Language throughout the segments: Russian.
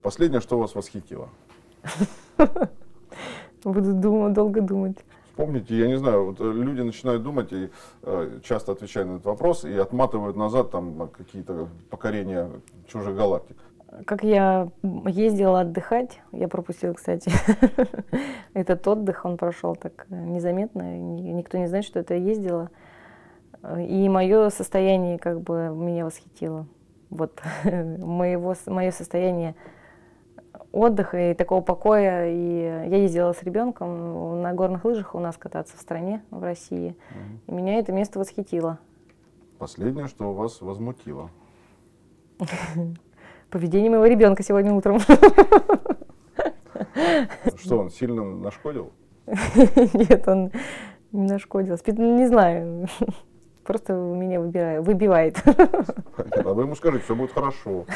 Последнее, что вас восхитило? Буду долго думать. Помните, я не знаю, вот люди начинают думать и часто отвечают на этот вопрос и отматывают назад там какие-то покорения чужих галактик. Как я ездила отдыхать, я пропустила, кстати, этот отдых, он прошел так незаметно, никто не знает, что это я ездила. И мое состояние как бы меня восхитило. Вот мое состояние отдыха и такого покоя. И я ездила с ребенком на горных лыжах у нас кататься в стране, в России. И меня это место восхитило. Последнее, что вас возмутило? Поведение моего ребенка сегодня утром. Что, он сильно нашкодил? Нет, он не нашкодил. Не знаю. Просто меня выбивает. А вы ему скажите, все будет хорошо.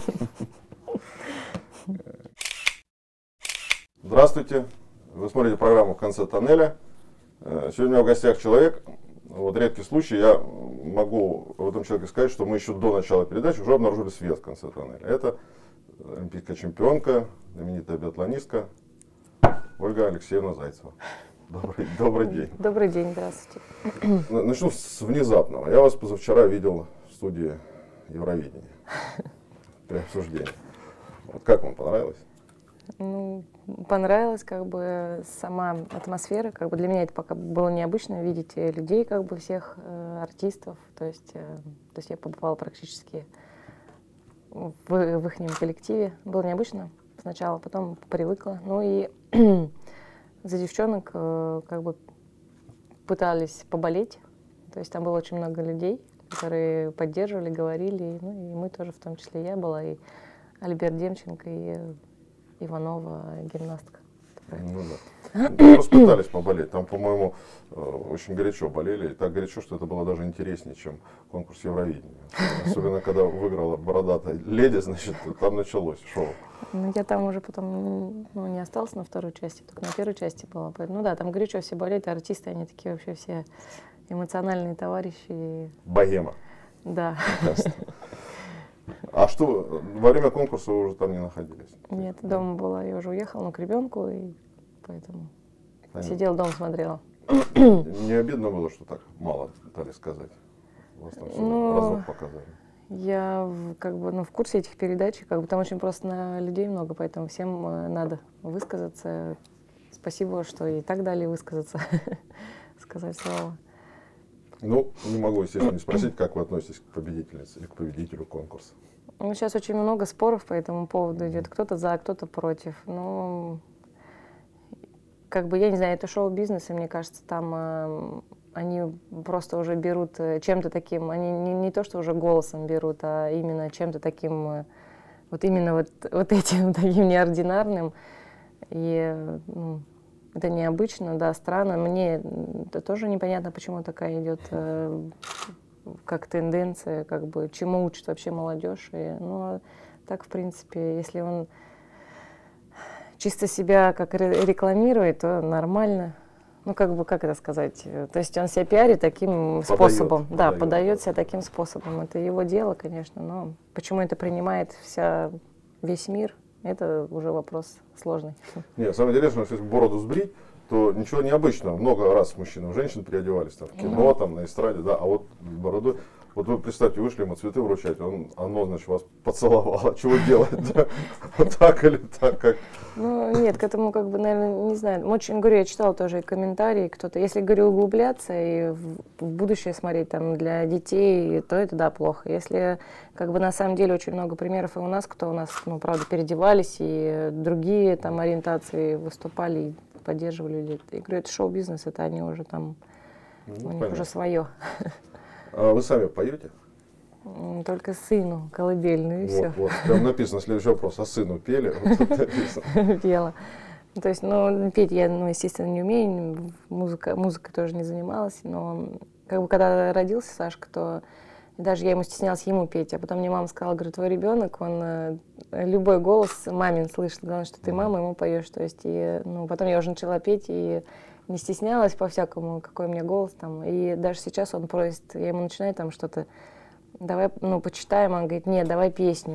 Здравствуйте. Вы смотрите программу «В конце тоннеля». Сегодня у меня в гостях человек. Вот редкий случай, я могу в этом человеке сказать, что мы еще до начала передачи уже обнаружили свет в конце тоннеля. Это олимпийская чемпионка, знаменитая биатлонистка Ольга Алексеевна Зайцева. Добрый день. Добрый день, здравствуйте. Начну с внезапного. Я вас позавчера видел в студии Евровидения при обсуждении. Вот как вам понравилось? Ну, понравилась как бы сама атмосфера. Как бы для меня это пока было необычно видеть людей, как бы всех артистов. То есть я побывала практически в их коллективе. Было необычно сначала, потом привыкла. Ну и за девчонок как бы пытались поболеть. То есть там было очень много людей, которые поддерживали, говорили. Ну и мы тоже, в том числе я была, и Альберт Демченко, и Иванова, гимнастка. Ну да. Просто пытались поболеть. Там, по-моему, очень горячо болели. И так горячо, что это было даже интереснее, чем конкурс Евровидения. Особенно, когда выиграла бородатая леди, значит, там началось шоу. Ну, я там уже потом не осталась на второй части, только на первой части была. Ну да, там горячо все болеют, артисты, они такие вообще все эмоциональные товарищи. Богема. Да. А что, во время конкурса вы уже там не находились? Нет, дома была, я уже уехала, к ребенку, и поэтому сидела дома, смотрела. Не обидно было, что так мало дали сказать? Вас там все разок показали. Я как бы в курсе этих передач, как бы там очень просто людей много, поэтому всем надо высказаться. Спасибо, что и так дали высказаться, сказать слово. Ну, не могу, естественно, не спросить, как вы относитесь к победительнице или к победителю конкурса. Ну, сейчас очень много споров по этому поводу идет. Кто-то за, кто-то против. Ну, как бы, я не знаю, это шоу-бизнес, и мне кажется, там они просто уже берут чем-то таким, они не то, что уже голосом берут, а именно чем-то таким, вот именно вот этим таким неординарным. И это необычно, да, странно. Мне это тоже непонятно, почему такая идет как тенденция, как бы, чему учат вообще молодежь. Ну, так, в принципе, если он чисто себя как рекламирует, то нормально. Ну, как бы, как это сказать? То есть он себя пиарит таким способом. Да, подает себя таким способом. Это его дело, конечно, но почему это принимает весь мир, это уже вопрос сложный. Нет, самое интересное, что если бороду сбрить, то ничего необычного. Много раз мужчины и женщины переодевались там, в кино, там, на эстраде, да, а вот бородой. Вот вы представьте, вышли ему цветы вручать, оно, значит, вас поцеловало. Чего делать, да? Вот так или так, как? Ну, нет, к этому, как бы, наверное, не знаю. Очень, говорю, я читала тоже и комментарии, кто-то, если, говорю, углубляться и в будущее смотреть, там, для детей, то это, да, плохо. Если, как бы, на самом деле, очень много примеров и у нас, кто у нас, ну, правда, переодевались, и другие, там, ориентации выступали, и поддерживали. Я говорю, это шоу-бизнес, это они уже там, у них уже свое. А вы сами поете? Только сыну колыбельную, и все. Вот, там написано, следующий вопрос, а сыну пели? Пела. То есть, ну, петь я, ну, естественно, не умею, музыкой тоже не занималась, но, как бы, когда родился Сашка, то даже я ему стеснялась ему петь, а потом мне мама сказала, говорит, твой ребенок, он любой голос мамин слышит, главное, что ты мама ему поешь, то есть, и, ну, потом я уже начала петь, и не стеснялась по-всякому, какой у меня голос там. И даже сейчас он просит, я ему начинаю там что-то, давай, ну, почитаем, он говорит, нет, давай песню.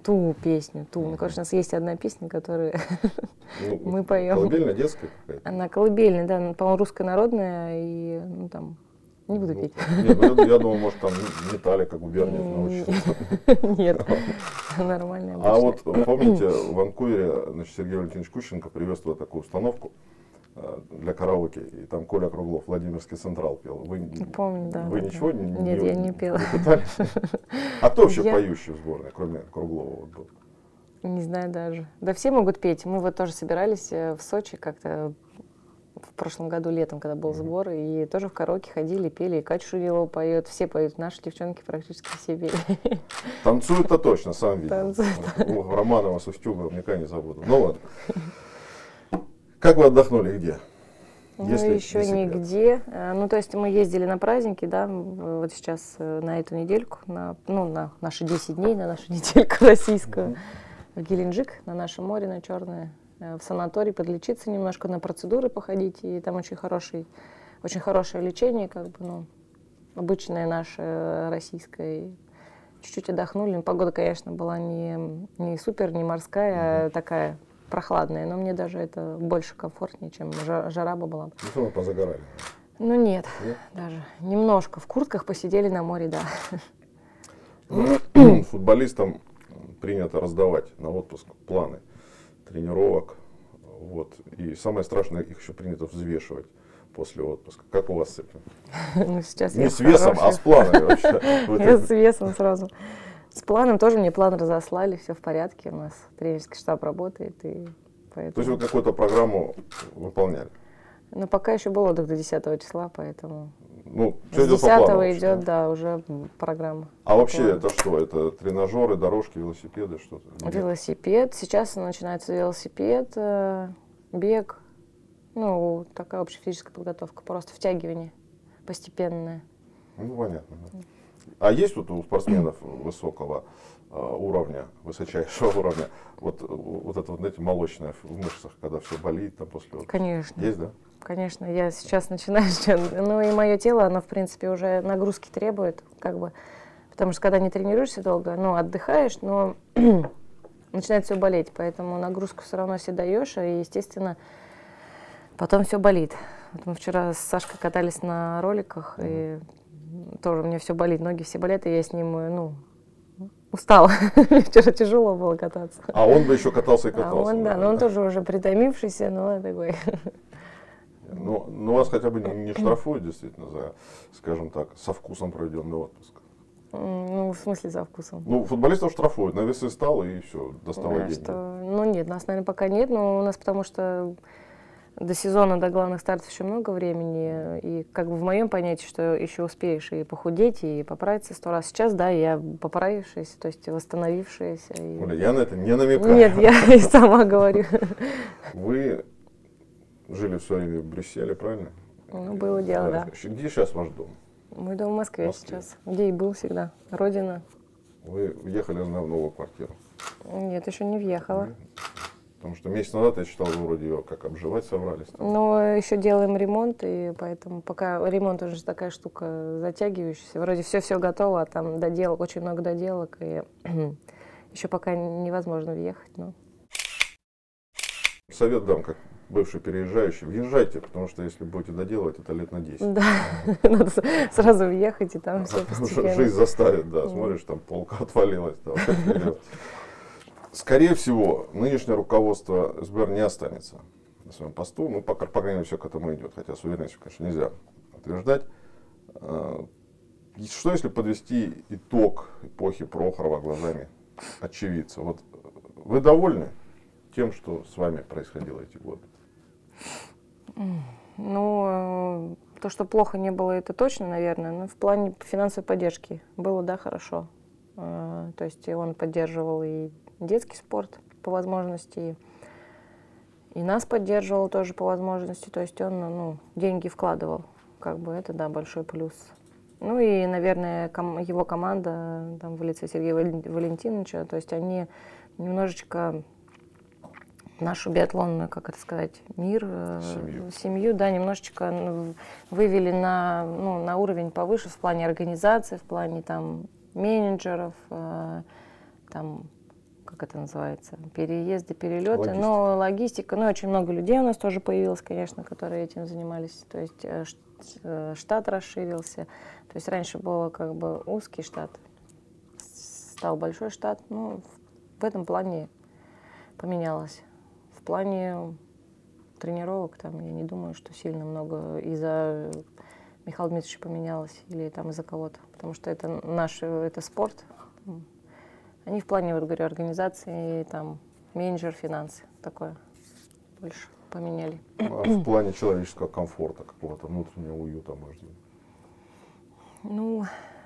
ту песню, ту. Ну, конечно, у нас есть одна песня, которую Ну, мы поем. колыбельная, детская какая-то? Она колыбельная, да, по-моему, русская народная, и, ну, там, не буду Ну, петь. нет, ну, я думал, может, там Металлика, губерниев научится. Нет, нормально. А вот помните, в Ванкувере, значит, Сергей Валентинович Кущенко привез туда такую установку для караоке, и там Коля Круглов, Владимирский Централ пел. Помню, да. Вы ничего Нет, я не пела. не пытались? А кто вообще поющий в сборной, кроме Круглова? Вот был? Не знаю даже. Да все могут петь. Мы вот тоже собирались в Сочи как-то в прошлом году летом, когда был сбор, и тоже в караоке ходили, пели. И Катя Шурилова поет, все поют. Наши девчонки практически все пели. Танцуют-то точно, сам видел. Танцуют. Романова с Устюгова никогда не забуду. Ну ладно. Как вы отдохнули, где? Ну, Если еще не секрет. нигде. Ну, то есть мы ездили на праздники, да, вот сейчас на эту недельку, на наши 10 дней, на нашу недельку российскую, в Геленджик, на наше море, на Черное, в санаторий подлечиться немножко, на процедуры походить, и там очень хорошее лечение, как бы, ну, обычное наше российское. И чуть-чуть отдохнули. Погода, конечно, была не супер, не морская, а такая прохладная, но мне даже это больше комфортнее, чем жара бы была. Ну, что вы позагорали? Ну нет, Нет? даже немножко. В куртках посидели на море, да. Футболистам принято раздавать на отпуск планы тренировок. Вот. И самое страшное, их еще принято взвешивать после отпуска. Как у вас с этим? Ну, сейчас Не я с весом, а с планами вообще. Я с весом сразу. С планом тоже мне план разослали, все в порядке. У нас тренерский штаб работает, и То есть поэтому... вы какую-то программу выполняли? Но пока еще был отдых до 10 числа, поэтому... Ну, С все идет по 10 плану. вообще, идет, да? да, уже программа. А вообще это что? Это тренажеры, дорожки, велосипеды, что-то? Велосипед. Сейчас начинается велосипед, бег. Ну, такая общая физическая подготовка, просто втягивание постепенное. Ну, понятно. Да. А есть вот у спортсменов высокого уровня, высочайшего уровня, вот это вот, знаете, молочное в мышцах, когда все болит там после отдыха? Конечно. Есть, да? Конечно, я сейчас начинаю, ну и мое тело, оно, в принципе, уже нагрузки требует, как бы, потому что когда не тренируешься долго, ну, отдыхаешь, но начинает все болеть, поэтому нагрузку все равно себе даешь, и, естественно, потом все болит. Вот мы вчера с Сашкой катались на роликах, и тоже у меня все болит, ноги все болят, и я с ним, ну, устала. Вчера тяжело было кататься. А он бы еще катался и катался. А он, да, но он тоже уже притомившийся, но такой... Ну, вас хотя бы не штрафуют, действительно, за, скажем так, со вкусом проведенный отпуск. Ну, в смысле за вкусом? Ну, футболистов штрафуют, на весы стал и все, доставай деньги. Ну, нет, нас, наверное, пока нет, но у нас потому что до сезона, до главных стартов еще много времени, и как бы в моем понятии, что еще успеешь и похудеть, и поправиться 100 раз. Сейчас, да, я поправившаяся, то есть восстановившаяся. И... Оля, я на это не намекаю. Нет, я и сама говорю. Вы жили в свое время в Брюсселе, правильно? Ну, было дело, да. Где сейчас ваш дом? Мой дом в Москве сейчас, где и был всегда, родина. Вы въехали в новую квартиру? Нет, еще не въехала. Потому что месяц назад я читал, вы вроде ее как обживать собрались. Там. Но еще делаем ремонт, и поэтому пока ремонт уже такая штука затягивающаяся. Вроде все готово, а там доделок, очень много доделок, и еще пока невозможно въехать. Но... Совет дам, как бывший переезжающий, въезжайте, потому что если будете доделывать, это лет на 10. Да, надо сразу въехать, и там все постепенно. Жизнь заставит, да, смотришь, там полка отвалилась. Да, скорее всего, нынешнее руководство СБР не останется на своем посту, ну, по крайней мере, все к этому идет, хотя с уверенностью, конечно, нельзя утверждать. Что если подвести итог эпохи Прохорова глазами очевидца? Вот вы довольны тем, что с вами происходило эти годы? Ну, то, что плохо не было, это точно, наверное, но в плане финансовой поддержки было, да, хорошо. То есть он поддерживал и детский спорт по возможности, и нас поддерживал тоже по возможности, то есть он, ну, деньги вкладывал, как бы это, да, большой плюс. Ну и, наверное, его команда, там, в лице Сергея Валентиновича, то есть они немножечко нашу биатлонную, как это сказать, мир, семью, да, немножечко вывели на уровень повыше в плане организации, в плане там менеджеров, там как это называется, переезды, перелеты, Логистика. но логистика, ну, очень много людей у нас тоже появилось, конечно, которые этим занимались, то есть штат расширился, то есть раньше было как бы узкий штат, стал большой штат, ну, в этом плане поменялось. В плане тренировок там я не думаю, что сильно много из-за Михаила Дмитриевича поменялось или там из-за кого-то, потому что это это спорт. Они в плане, вот говорю, организации, там, менеджер, финансы, такое больше поменяли. А в плане человеческого комфорта, какого-то внутреннего уюта, может быть? Ну,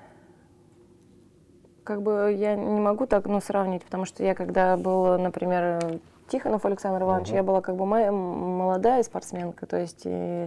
как бы я не могу так, ну, сравнить, потому что я, когда был, например, Тихонов Александр Иванович, я была как бы молодая спортсменка, то есть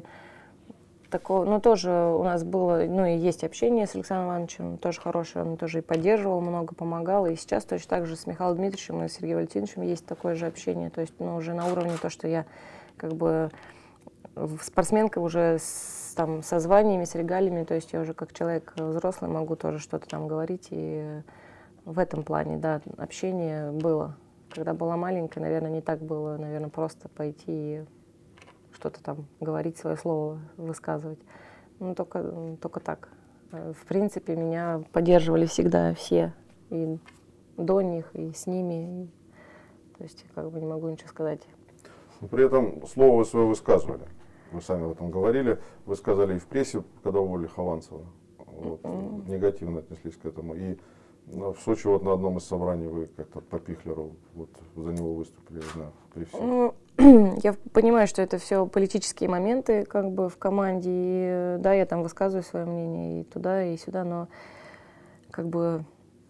такого, ну, тоже у нас было, ну, и есть общение с Александром Ивановичем, тоже хорошее, он тоже и поддерживал, много помогал, и сейчас точно так же с Михаилом Дмитриевичем и Сергеем Валентиновичем есть такое же общение, то есть, ну, уже на уровне то, что я как бы спортсменка уже там, со званиями, с регалиями, то есть я уже как человек взрослый могу тоже что-то там говорить, и в этом плане, да, общение было. Когда была маленькая, наверное, не так было, наверное, просто пойти и что-то там говорить, свое слово высказывать. Ну, только так. В принципе, меня поддерживали всегда все, и до них, и с ними. То есть, как бы не могу ничего сказать. При этом слово вы свое высказывали. Вы сами об этом говорили. Вы сказали и в прессе, когда уволили Хованцева. Вот, негативно отнеслись к этому. И в Сочи вот на одном из собраний вы как-то по Пихлеру вот, за него выступили, я знаю, при всех. Ну, я понимаю, что это все политические моменты как бы в команде. И, да, я там высказываю свое мнение и туда, и сюда, но как бы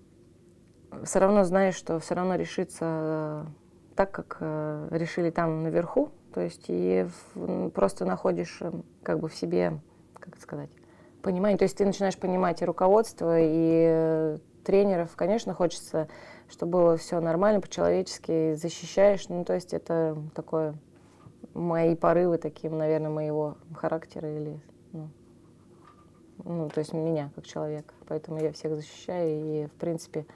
все равно знаешь, что все равно решится так, как решили там наверху. То есть и просто находишь как бы в себе, как это сказать, понимание. То есть ты начинаешь понимать и руководство, и тренеров. Конечно, хочется, чтобы было все нормально, по-человечески, защищаешь. Ну, то есть это такое, мои порывы таким, наверное, моего характера или, ну, то есть меня как человека. Поэтому я всех защищаю и, в принципе,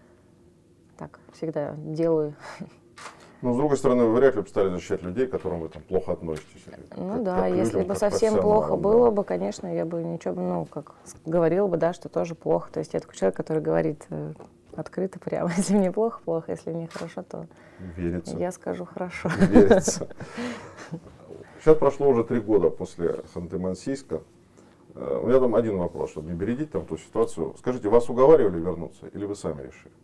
так всегда делаю. Но, с другой стороны, вы вряд ли бы стали защищать людей, к которым вы там плохо относитесь. Ну да, если бы совсем плохо было бы, конечно, я бы ничего, ну, как говорила бы, да, что тоже плохо. То есть я такой человек, который говорит открыто прямо. Если мне плохо, плохо. Если мне хорошо, то верится. Я скажу хорошо. Верится. Сейчас прошло уже 3 года после Ханты-Мансийска. У меня там один вопрос, чтобы не бередить там ту ситуацию. Скажите, вас уговаривали вернуться или вы сами решили?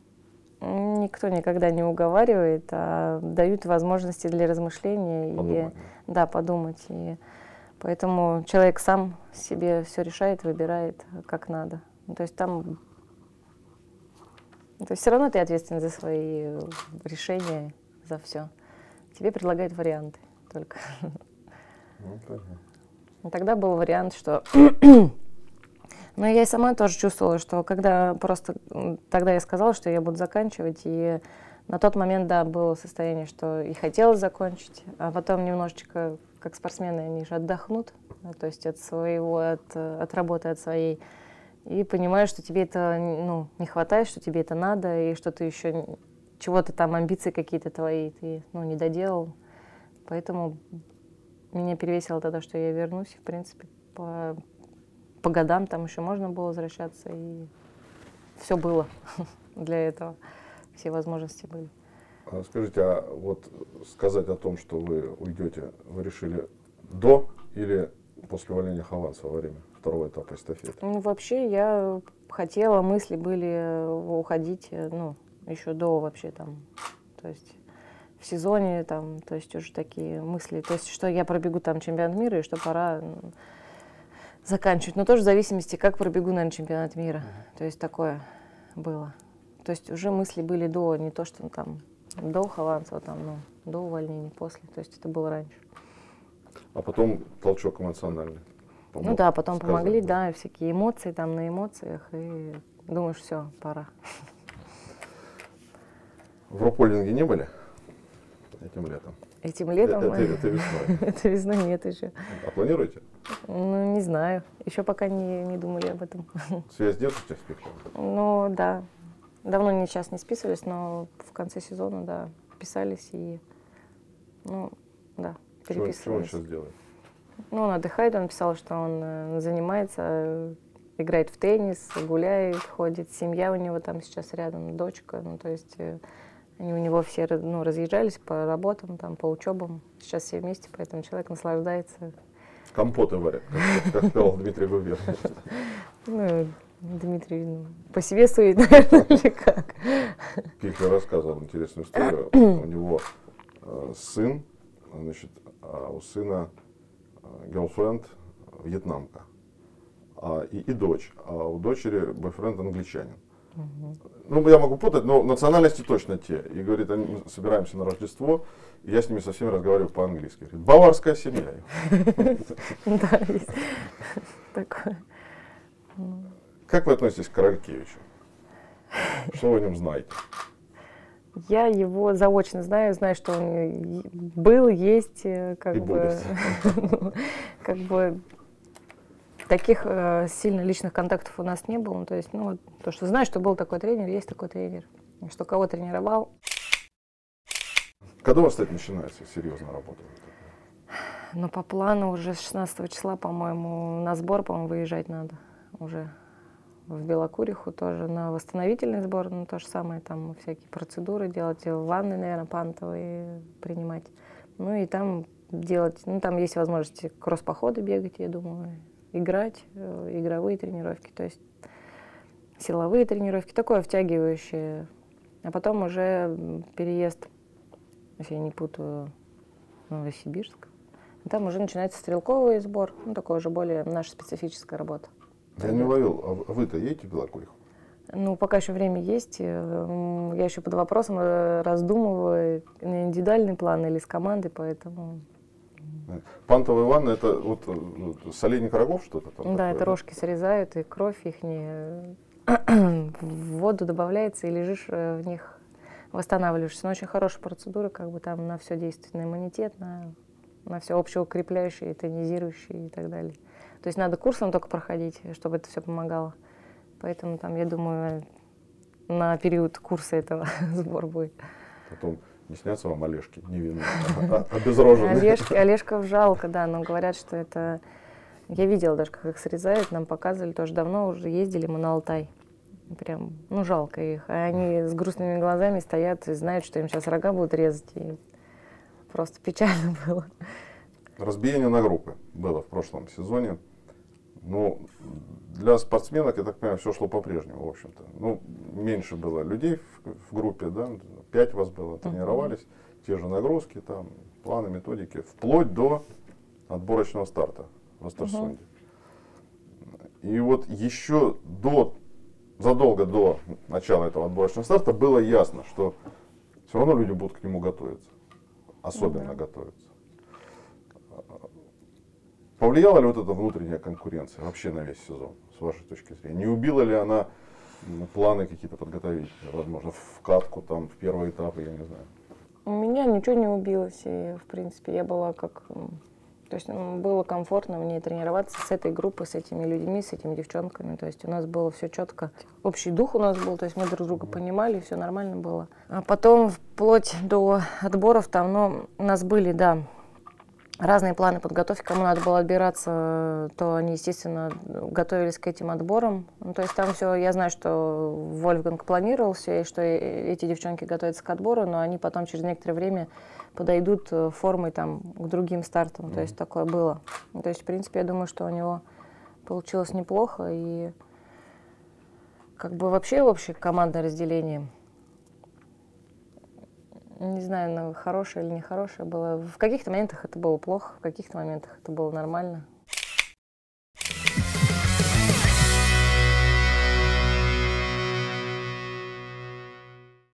Никто никогда не уговаривает, а дают возможности для размышления Подумать. И да, подумать. И поэтому человек сам себе все решает, выбирает, как надо. То есть там, то есть все равно ты ответственен за свои решения, за все. Тебе предлагают варианты только. Ну, понятно. И тогда был вариант, что но я и сама тоже чувствовала, что когда просто... Тогда я сказала, что я буду заканчивать, и на тот момент, да, было состояние, что и хотелось закончить, а потом немножечко, как спортсмены, они же отдохнут, то есть от своего, от работы, от своей, и понимаешь, что тебе это, ну, не хватает, что тебе это надо, и что ты еще чего-то там, амбиции какие-то твои, ты, ну, не доделал. Поэтому меня перевесило тогда, что я вернусь, в принципе, по годам там еще можно было возвращаться, и все было для этого, все возможности были. Скажите, а вот сказать о том, что вы уйдете, вы решили до или после увольнения Хованцева во время второго этапа эстафеты? Ну, вообще я хотела, мысли были уходить, ну, еще до вообще там, то есть в сезоне там, то есть уже такие мысли, то есть что я пробегу там чемпионат мира и что пора заканчивать, но тоже в зависимости, как пробегу, наверное, чемпионат мира. То есть такое было. То есть уже мысли были до, не то, что там до Хованцева, там, ну, до увольнения, после. То есть это было раньше. А потом толчок эмоциональный. Ну да, потом сказать, помогли, да, всякие эмоции там на эмоциях, и думаешь, все, пора. В Рупольдинге не были этим летом? Этим летом? Это весной. Это весной нет еще. А планируете? Ну, не знаю. Еще пока не думали об этом. Связь держите с Пихлером? Ну, да. давно сейчас не списывались, но в конце сезона, да, писались и, ну, да, переписывались. Что он сейчас делает? Ну, он отдыхает, он писал, что он занимается, играет в теннис, гуляет, ходит. Семья у него там сейчас рядом, дочка. Ну, то есть они у него все разъезжались по работам, там, по учебам. Сейчас все вместе, поэтому человек наслаждается. Компоты варят, как сказал Дмитрий Губеров. Ну, Дмитрий по себе судит, наверное, или как. Кихлер рассказывал интересную историю. У него сын, значит, а у сына girlfriend вьетнамка, и дочь, а у дочери бойфренд англичанин. Ну, я могу путать, но национальности точно те. И говорит, мы собираемся на Рождество, и я с ними со всеми разговариваю по-английски. Говорит, баварская семья. Да, есть такое. Как вы относитесь к Королькевичу? Что вы о нем знаете? Я его заочно знаю, что он был, есть, как И бы, как бы таких сильно личных контактов у нас не было. Ну, то есть, ну, то, что знаю, что был такой тренер, есть такой тренер, что кого тренировал. Когда у вас, кстати, начинается серьезная работа? Ну, по плану уже с 16 числа, по-моему, на сбор, по-моему, выезжать надо уже. В Белокуриху тоже на восстановительный сбор, ну, то же самое, там всякие процедуры делать, ванны, наверное, пантовые принимать. Ну, и там делать, ну, там есть возможность кросс-походы бегать, я думаю, играть, игровые тренировки, то есть силовые тренировки, такое втягивающее. А потом уже переезд, если я не путаю, в Новосибирск. И там уже начинается стрелковый сбор, ну, такое уже более наша специфическая работа. Я не уловил, а вы-то едете в Белокуриху? Ну, пока еще время есть. Я еще под вопросом раздумываю, на индивидуальный план или с командой, поэтому... Пантовые ванны, это вот соленик рогов что-то там? Да, такое, это рожки срезают, и кровь их в воду добавляется, и лежишь в них, восстанавливаешься. Но очень хорошая процедура, как бы там на все действует, на иммунитет, на все общеукрепляющее, тонизирующее и так далее. То есть надо курсом только проходить, чтобы это все помогало. Поэтому там, я думаю, на период курса этого сбор будет. Потом не снятся вам Олежки невинные, обезроженные? Олежков жалко, да, но говорят, что это... Я видела даже, как их срезают, нам показывали, тоже давно уже ездили мы на Алтай. Прям, ну, жалко их. А они с грустными глазами стоят и знают, что им сейчас рога будут резать. И просто печально было. Разбиение на группы было в прошлом сезоне. Ну, для спортсменок, я так понимаю, все шло по-прежнему, в общем-то. Ну, меньше было людей в группе, да, 5 вас было, тренировались, те же нагрузки, там, планы, методики, вплоть до отборочного старта в Остерсунде. И вот еще задолго до начала этого отборочного старта было ясно, что все равно люди будут к нему готовиться, особенно готовиться. Повлияла ли вот эта внутренняя конкуренция вообще на весь сезон, с вашей точки зрения? Не убила ли она планы какие-то подготовительные, возможно, в катку, там, в первые этапы, я не знаю? У меня ничего не убилось, и, в принципе, я была как... То есть было комфортно мне тренироваться с этой группой, с этими людьми, с этими девчонками. То есть у нас было все четко. Общий дух у нас был, то есть мы друг друга понимали, все нормально было. А потом, вплоть до отборов, там, ну, у нас были, да, разные планы подготовки. Кому надо было отбираться, то они, естественно, готовились к этим отборам. Ну, то есть там все, я знаю, что Вольфганг планировал все, и что эти девчонки готовятся к отбору, но они потом через некоторое время подойдут формой там, к другим стартам. То есть такое было. То есть, в принципе, я думаю, что у него получилось неплохо. И как бы вообще общее командное разделение, не знаю, хорошее или нехорошее было. В каких-то моментах это было плохо, в каких-то моментах это было нормально.